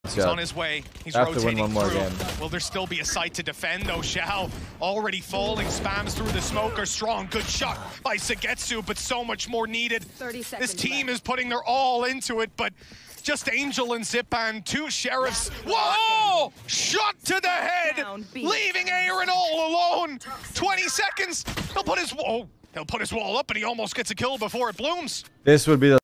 He's on his way. He's have to win rotating one more through. game. Will there still be a site to defend though? Xiao already falling, spams through the smoker. Strong, good shot by Sagetsu, but so much more needed. This team is putting their all into it, but just Angel and Zipan, two sheriffs. Whoa! Shot to the head, leaving Aaron all alone. 20 seconds. He'll put his wall up, and he almost gets a kill before it blooms. This would be the